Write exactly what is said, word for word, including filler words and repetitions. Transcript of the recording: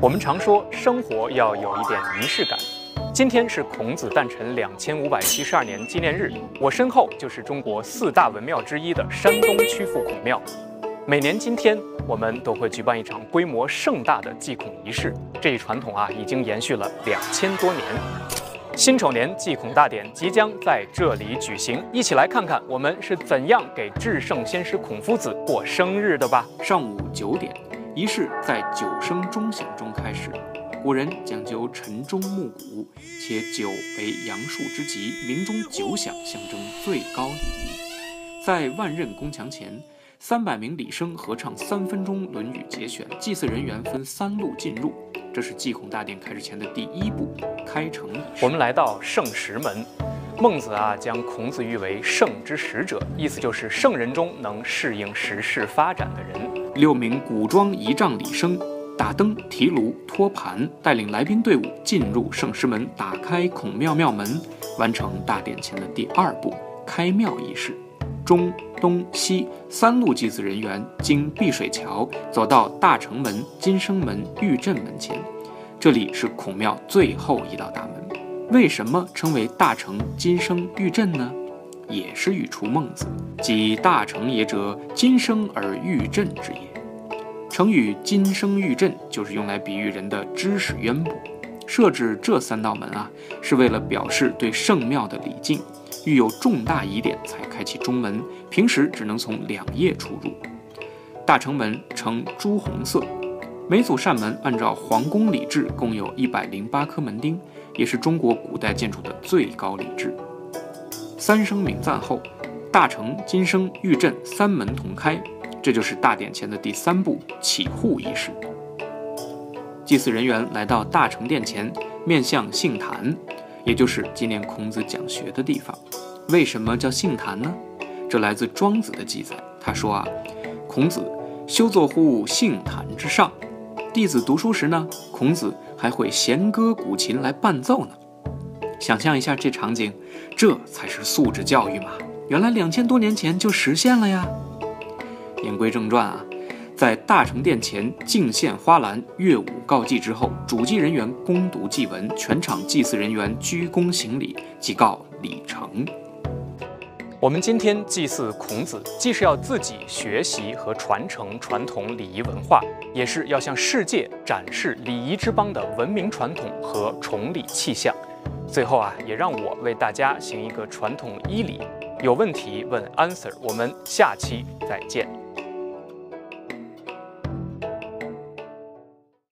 我们常说生活要有一点仪式感。今天是孔子诞辰两千五百七十二年纪念日，我身后就是中国四大文庙之一的山东曲阜孔庙。每年今天，我们都会举办一场规模盛大的祭孔仪式。这一传统啊，已经延续了两千多年。辛丑年祭孔大典即将在这里举行，一起来看看我们是怎样给至圣先师孔夫子过生日的吧。 上午九点，仪式在九声钟响中开始。古人讲究晨钟暮鼓，且九为阳数之极，鸣钟九响象征最高礼仪。在万仞宫墙前，三百名礼生合唱三分钟《论语》节选，祭祀人员分三路进入。这是祭孔大典开始前的第一步，开城仪式。 我们来到圣石门，孟子啊将孔子誉为圣之使者，意思就是圣人中能适应时事发展的人。 六名古装仪仗礼生打灯、提炉、托盘，带领来宾队伍进入圣石门，打开孔庙庙门，完成大典前的第二步开庙仪式。中、东、西三路祭祀人员经碧水桥走到大城门、金生门、玉镇门前，这里是孔庙最后一道大门。为什么称为大城、金生、玉镇呢？也是语出孟子，即大成也者，金生而玉镇之也。成语金生玉镇就是用来比喻人的知识渊博。设置这三道门啊，是为了表示对圣庙的礼敬，遇有重大疑点才开启中门，平时只能从两页出入。大城门呈朱红色，每组扇门按照皇宫礼制共有一百零八颗门钉，也是中国古代建筑的最高礼制。三声鸣赞后，大城、金生、玉镇三门同开，这就是大典前的第三步启户仪式。祭祀人员来到大成殿前，面向杏坛，也就是纪念孔子讲学的地方。为什么叫杏坛呢？这来自庄子的记载。他说啊，孔子休坐乎杏坛之上。弟子读书时呢，孔子还会弦歌古琴来伴奏呢。想象一下这场景，这才是素质教育嘛！原来两千多年前就实现了呀。言归正传啊，在大成殿前敬献花篮、乐舞告祭之后，主祭人员恭读祭文，全场祭祀人员鞠躬行礼，即告礼成。 我们今天祭祀孔子，既是要自己学习和传承传统礼仪文化，也是要向世界展示礼仪之邦的文明传统和崇礼气象。最后啊，也让我为大家行一个传统依礼，有问题问 answer， 我们下期再见。